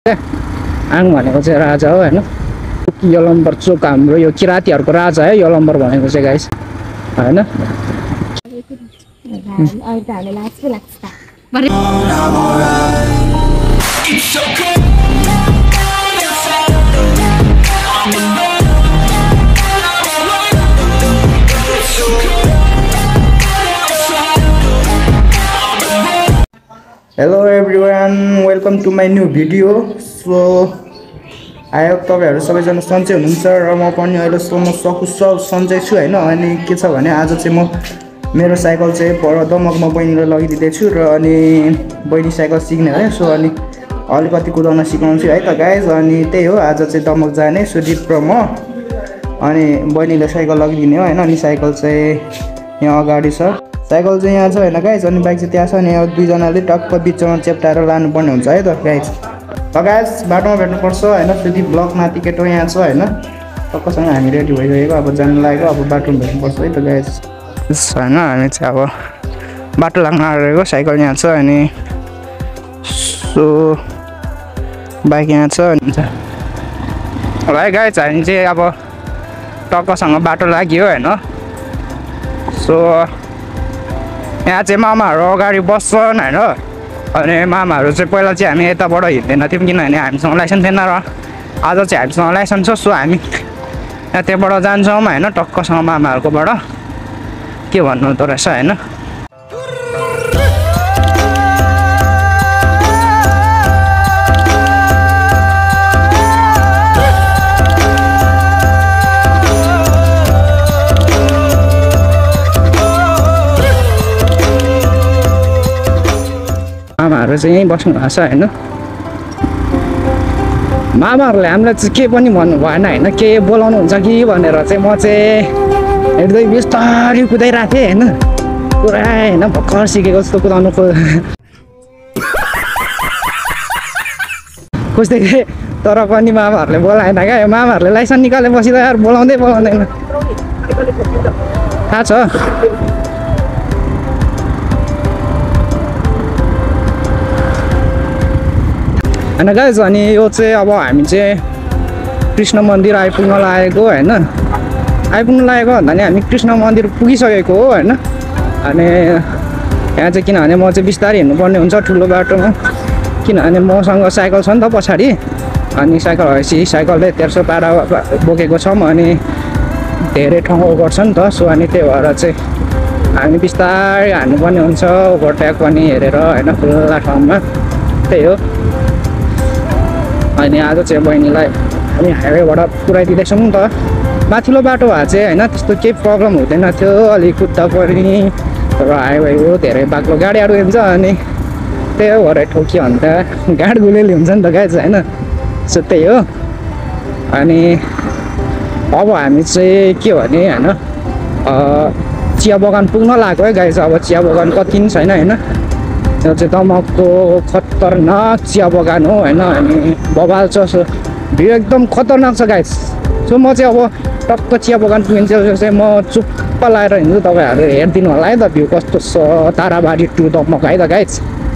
आङ भनेको चाहिँ राजा हो हैन यलम्बर चोक हाम्रो यो किरातीहरुको राजा है यलम्बर भनेको चाहिँ गाइस हैन Hello everyone, welcome to my new video. So I hope तपाईहरु सबैजना सन्चै हुनुहुन्छ र म पनि अहिलेसम्म सकुशल सन्चै छु हैन। अनि के छ भने आज चाहिँ म मेरो साइकल चाहिँ पर दमकमा बहिनीलाई लगिदिदै छु र अनि बहिनी साइकल सिक्ने है। सो अनि अलिकति कुदाउन सिकाउँछु है त गाइस। अनि त्यही हो आज चाहिँ दमक जाने सुदीप र म अनि बहिनीले साइकल लगिदिने हो हैन। अनि साइकल चाहिँ यहाँ अगाडि छ, साइकल चाहिँ यहाँ छ हैन गाइस। अनि बाइक चाहिँ त्यहाँ छ अनि दुई जनाले टक्क बिचमा चेप्टाएर लानुपर्ने हुन्छ है त गाइस। त गाइस बाटोमा भेट्नुपर्छ हैन। सुदीप ब्लक माथि केटो यहाँ छ हैन। टक्कसँग हामी रेडी भइरहेको अब जान लागेको, अब बाटोमा भेट्नुपर्छ है त गाइस। हैन हामी चाहिँ अब बाटो लाग्न आएको, साइकल यहाँ छ अनि सो बाइक यहाँ छ अनि है गाइस। हामी चाहिँ अब टक्कसँग बाटो लाग्यो हैन। सो यहाँ चाहिँ मामाहरू अगाडि बस्छन् हैन। अनि मामाहरू चाहिँ पहिला चाहिँ हामी यताबाट हिँड्दैन थियौँ किनभने हामीसँग लाइसेन्स थिएन र आज चाहिँ हामीसँग लाइसेन्स छ। सो हामी त्यहाँबाट जान्छौँ हैन टक्कसँग मामाहरूकोबाट। के भन्नु त रहेछ हैन। मामाहरू चाहिँ यहीँ बस्नु भएको छ हैन। मामाहरूले हामीलाई चाहिँ के पनि भन्नु भएन हैन, के बोलाउनु हुन्छ कि भनेर चाहिँ म चाहिँ हिँड्दै बिस्तारै कुदाइरहेको थिएँ हैन। पुरा हैन भर्खर सिकेको जस्तो कुदाउनु खोज्दै थिएँ तर पनि मामाहरूले बोलाएन क्या। मामाहरूले लाइसेन्स निकाले पछि त यार बोलाउँदैन थाहा छ। हैन गाइस। अनि यो चाहिँ अब हामी चाहिँ कृष्ण मन्दिर आइपुग्न लागेको हैन। आइपुग्न लागेको भन्दा नि हामी कृष्ण मन्दिर पुगिसकेको हो हैन। अनि यहाँ चाहिँ किनभने म चाहिँ बिस्तारै हिँड्नुपर्ने हुन्छ ठुलो बाटोमा, किनभने मसँग साइकल छ नि त पछाडि। अनि साइकल भएपछि साइकलले 1300 पारा बोकेको छौँ अनि धेरै ठाउँ ओभर छ नि त। सो अनि त्यही भएर चाहिँ हामी बिस्तारै हान्नुपर्ने हुन्छ, ओभरटेक पनि हेरेर हैन खुल्ला ठाउँमा। त्यही हो। अनि आज चाहिँ बहिनीलाई हामी हाइवेबाट पुऱ्याइदिँदैछौँ नि त। माथिल्लो बाटो भए चाहिँ होइन त्यस्तो केही प्रब्लम हुँदैन थियो, अलिक कुद्दा पनि र हाइवे हो धेरै बाक्लो गाडीहरू हुन्छ अनि त्यही हो भरे ठोकियो भने त गाड गुलेली हुन्छ नि त गाइस होइन। सो त्यही हो। अनि अब हामी चाहिँ के भने होइन चिया बगान पुग्न लाग्यो है गाइस। अब चिया बगान कति पनि छैन होइन। यो चाहिँ दमकको खतरनाक चिया बगान हो होइन। अनि बबाल छ, सो भ्यू एकदम खतरनाक छ गाइस। सो म चाहिँ अब टक्क चिया बगान पुगिन्छ चाहिँ म चुप्प लाएर हिँड्छु, तपाईँहरू हेरिदिनु होला है त भ्यू कस्तो छ ताराबारी टु दमक है त गाइस।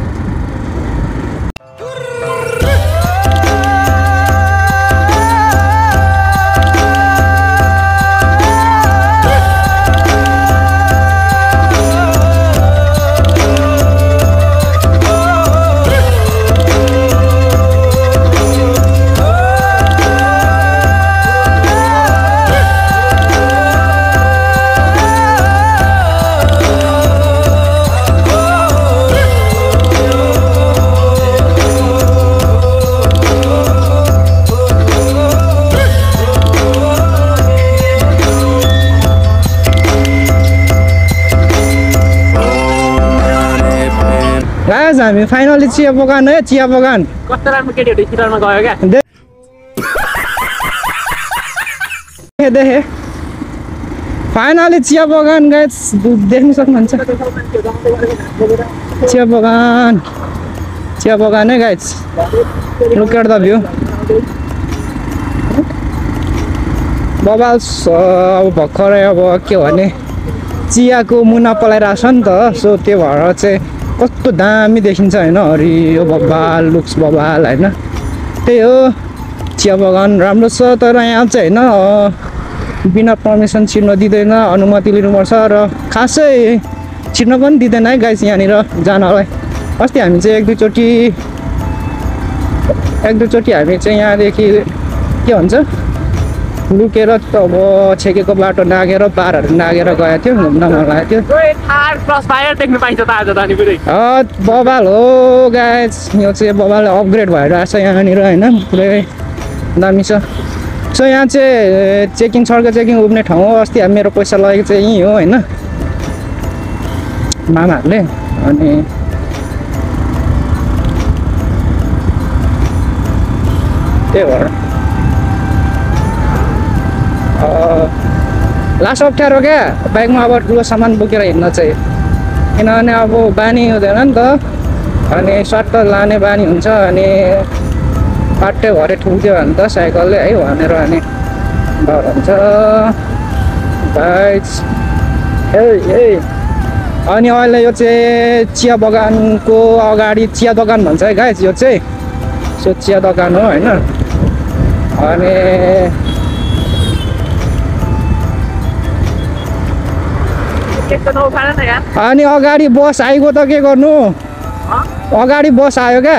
गाइस हामी फाइनली चिया बगान है, चिया बगान कस्तो राम्रो केटीहरु चितवनमा गयो क्या। देखे फाइनली चिया बगान गाइस देख्न सक्नुहुन्छ। चिया बगान hey guys. Look at the view. बबाल अब भर्खरै अब के भने चियाको मुना पलाइरहेको छ नि त। सो त्यो भएर चाहिँ कस्तो दामी देखिन्छ हैन। हरियो बबाल लुक्स बबाल हैन। त्यही हो चिया बगान राम्रो छ तर यहाँ चाहिँ होइन बिना पर्मिसन छिर्न दिँदैन अनुमति लिनुपर्छ र खासै छिर्न पनि दिँदैन है गाइस यहाँनिर जानलाई अस्ति हामी चाहिँ एक दुईचोटि हामी चाहिँ यहाँदेखि के भन्छ लुकेर अब छेकेको बाटो नागेर पारहरू नागेर गएको थियो घुम्न मन लागेको थियो थार क्रस फायर देख्न पाइन्छ त आज त अनि पुरै बबाल हो गाइस यो चाहिँ बबाल अपग्रेड भएर आएको छ यहाँनिर होइन पुरै दामी छ सो यहाँ चाहिँ चेकिङ सड्क चेकिङ उब्ने ठाउँ हो अस्ति मेरो पैसा लगेको चाहिँ यहीँ हो होइन मामाहरूले अनि त्यही भएर लास्ट अप्ठ्यारो क्या बाइकमा अब ठुलो सामान बोकेर हिँड्न चाहिँ किनभने अब बानी हुँदैन नि त अनि सर्ट लाने बानी हुन्छ अनि पाट्टै भरे ठुक्दियो भने त साइकलले है भनेर अनि डर हुन्छ गाइस अनि अहिले यो चाहिँ चिया बगानको अगाडि चिया दोकान भन्छ है गाइस यो चाहिँ सो चिया दोकान हो होइन अनि अनि अगाडि बस आइगयो त के गर्नु अगाडि बस आयो क्या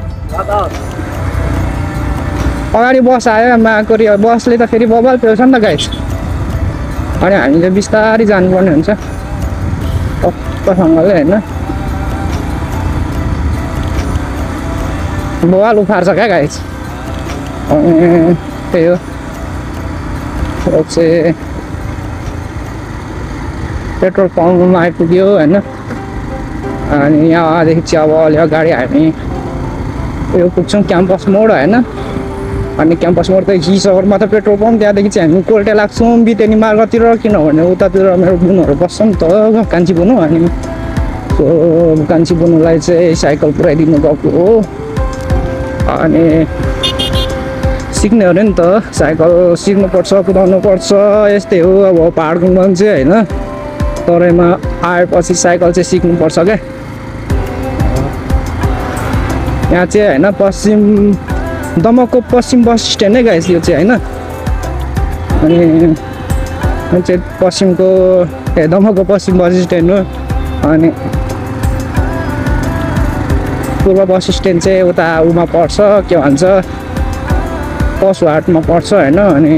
अगाडि बस आयो माकोरी बसले त फेरि बबाल पेल्छ नि त गाइस अनि हामी चाहिँ बिस्तारै जानुपर्ने हुन्छ टक्कसँगले होइन बबाल उफार्छ क्या गाइस त्यही हो चाहिँ पेट्रोल पम्पमा आइपुग्यो होइन अनि यहाँदेखि चाहिँ अब अलि अगाडि हामी यो पुग्छौँ क्याम्पस मोड होइन अनि क्याम्पस मोड त हिसगरमा त पेट्रोल पम्प त्यहाँदेखि चाहिँ हामी कोल्टे लाग्छौँ बितेनी मार्गतिर किनभने उतातिर मेरो बुनहरू बस्छ नि त कान्छी बुनु अनि कान्छी बुनुलाई चाहिँ साइकल पुऱ्याइदिनु गएको हो अनि सिक्ने हो नि त साइकल सिक्नुपर्छ कुदाउनुपर्छ यस्तै हो अब पाहाडको मान्छे होइन तराईमा आएपछि साइकल चाहिँ सिक्नुपर्छ क्या यहाँ चाहिँ होइन दमकको पश्चिम बस स्ट्यान्ड नै गाइस यो चाहिँ होइन अनि चाहिँ पश्चिमको दमकको पश्चिम बस स्ट्यान्ड हो अनि पूर्व बस स्ट्यान्ड चाहिँ उता उमा पर्छ के भन्छ पशुहाटमा पर्छ होइन अनि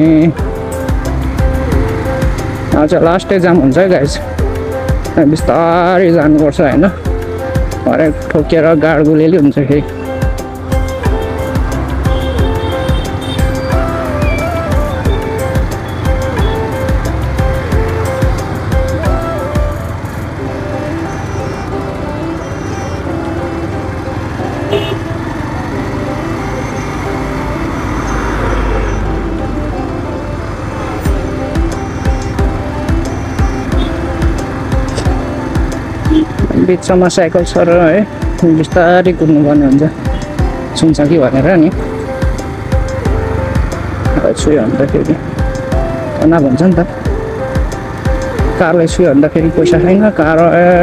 आज लास्ट एक्जाम हुन्छ है गाइस बिस्तारै जानुपर्छ होइन हरेक ठोकेर गाडगुलेली हुन्छ फेरि बिचमा साइकल छ र है बिस्तारै कुद्नुपर्ने हुन्छ सुन्छ कि भनेर नि छुयो भने त फेरि तनाव हुन्छ नि त कारलाई छुयो भने त फेरि पैसा छैन कार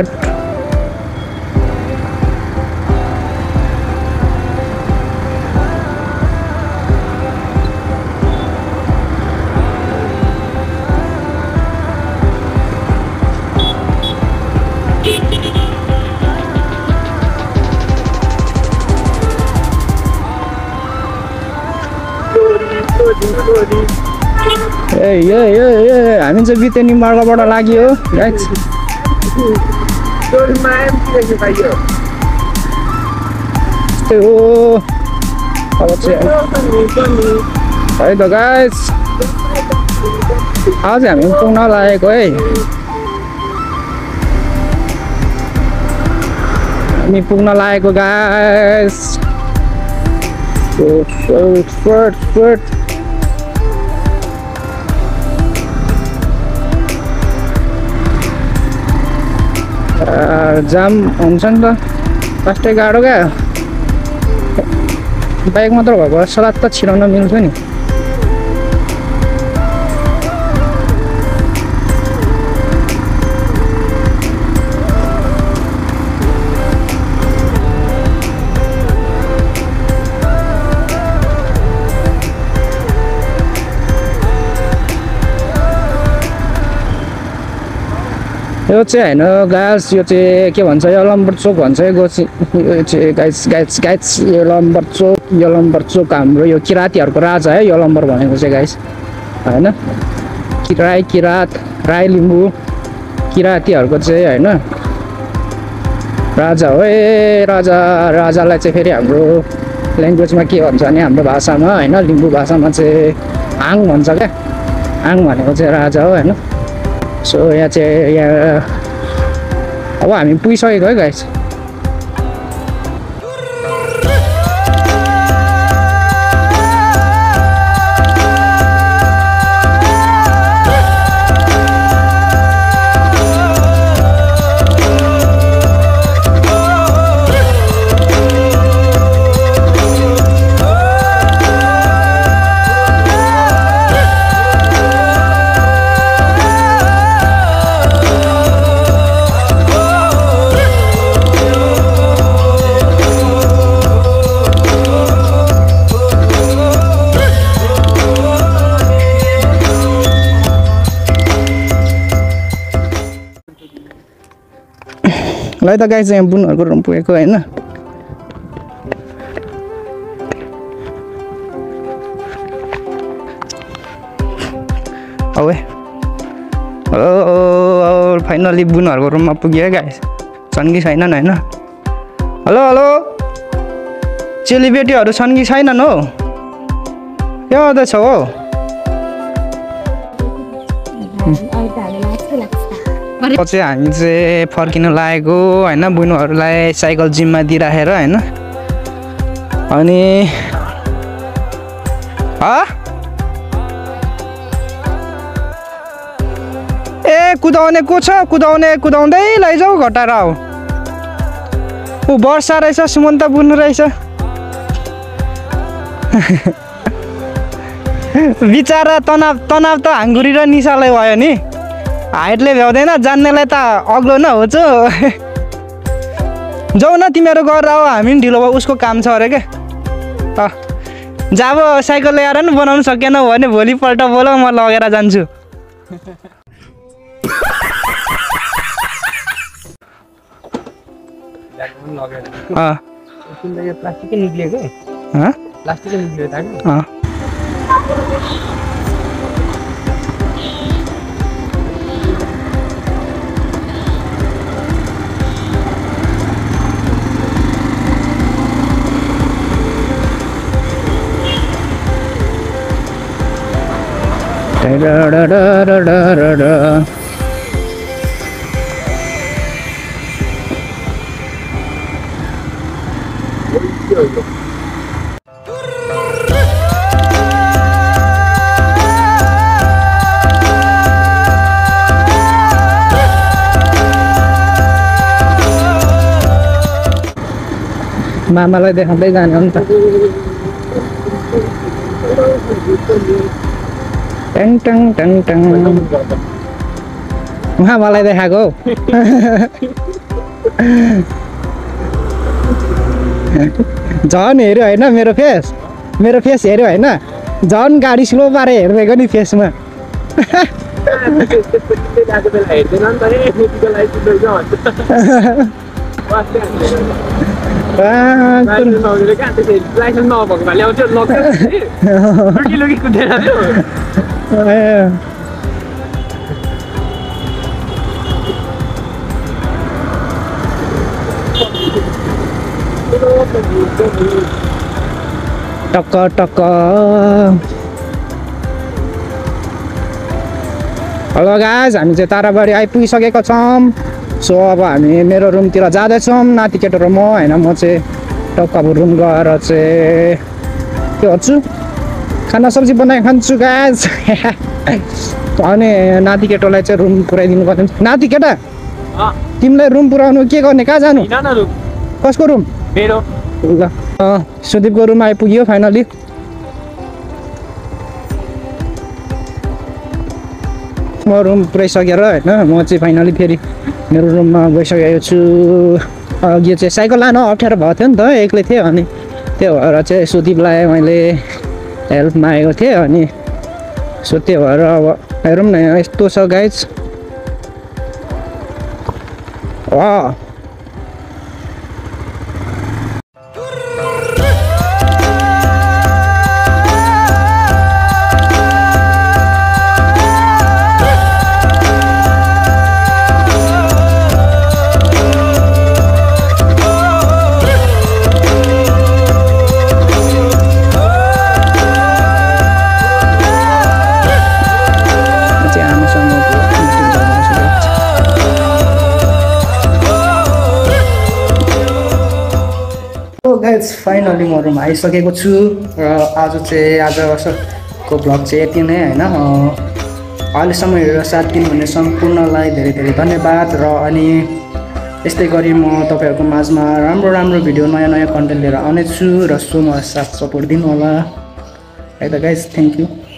ए हामी चाहिँ बितेनी मार्गबाट लाग्यो गाइस त्यही हो अब चाहिँ है त गाइस आज हामी पुग्न लागेको है हामी पुग्न लागेको गाइस जाम हुन्छ नि त फर्स्टै गाडो क्या बाइक मात्र भएको सलाद त छिराउन मिल्छ नि यो चाहिँ होइन गाइस, यो चाहिँ के भन्छ यलम्बर चोक भन्छ यो चाहिँ गाइस यलम्बर चोक हाम्रो यो किराँतीहरूको राजा है यलम्बर भनेको चाहिँ गाइस होइन। किराँत राई लिम्बू किराँतीहरूको चाहिँ होइन राजा हो। राजालाई चाहिँ फेरि हाम्रो ल्याङ्ग्वेजमा के भन्छ भने हाम्रो भाषामा होइन लिम्बू भाषामा चाहिँ आङ भन्छ क्या। आङ भनेको चाहिँ राजा हो होइन। सो यहाँ चाहिँ अब हामी पुगिसकेको है गाइस। ल त गाइस यहाँ बुनहरूको रुम पुगेको होइन। फाइनली बुनहरूको रुममा पुग्यो गाइस। छन् कि छैनन् होइन। हेलो चेलीबेटीहरू छन् कि छैनन् हो? के गर्दैछ हो? चाहिँ हामी चाहिँ फर्किनु लागेको होइन बुनुहरूलाई साइकल जिममा दिइराखेर होइन। अनि ए कुदाउने को छ? कुदाउँदै लैजाऊ घटाएर आऊ। ऊ वर्षा रहेछ सुमन्त बुन्नु रहेछ। बिचारा तनाव त हाङ्गुरी र निसालाई भयो नि। हाइटले भ्याउँदैन जान्नेलाई त अग्लो न हो जाऊ न तिमीहरू गरेर आऊ। हामी पनि ढिलो भयो उसको काम छ अरे क्या। जब साइकल ल्याएर नि बनाउनु सकेन भने भोलिपल्ट बोल म लगेर जान्छु। प्लास्टिकै निक्लिएको प्लास्टिकै निक्लिएको मामालाई देखाउँदै जाने हो नि त। टङ उहाँ मलाई देखाएको हौ। झन् हेऱ्यो होइन मेरो फेस हेऱ्यो होइन झन् गाडी स्लो पारे हेरिदिएको नि फेसमा। लाइसेन्स नभएको भए ल्याउँथ्यो लुकी कुदेर टक्क हेलो गाइस, हामी चाहिँ ताराबारी आइपुगिसकेका छौँ। सो अब हामी मेरो रुमतिर जाँदैछौँ नाति केटो र म होइन। म चाहिँ टक्क अब रुम गएर चाहिँ के गर्छु खाना सब्जी बनाएर खान्छु गाइस। अनि नाति केटोलाई चाहिँ रुम पुऱ्याइदिनु पर्छ। नाति केटा तिमीलाई रुम पुऱ्याउनु के गर्ने? कहाँ जानु? कसको रुम? मेरो। ल सुदीपको रुम आइपुग्यो फाइनली। म रुम पुऱ्याइसकेर होइन म चाहिँ फाइनली फेरि मेरो रुममा गइसकेको छु। यो चाहिँ साइकल लानु अप्ठ्यारो भएको थियो नि त, एक्लै थियो। अनि त्यो भएर चाहिँ सुदीपलाई मैले हेल्प मागेको थिएँ। अनि सो त्यो भएर अब हेरौँ न यस्तो छ गाइज। Wow. गाइज फाइनली म रुम आइसकेको छु र आजको भ्लग चाहिँ यति नै होइन अहिलेसम्म हेरेर साथ दिनुहुने सम्पूर्णलाई धेरै धेरै धन्यवाद र अनि यस्तै गरी म तपाईँहरूको माझमा राम्रो राम्रो भिडियो नयाँ नयाँ कन्टेन्ट लिएर आउनेछु र सो मलाई साथ सपोर्ट दिनु होला है त गाइज थ्याङ्क यू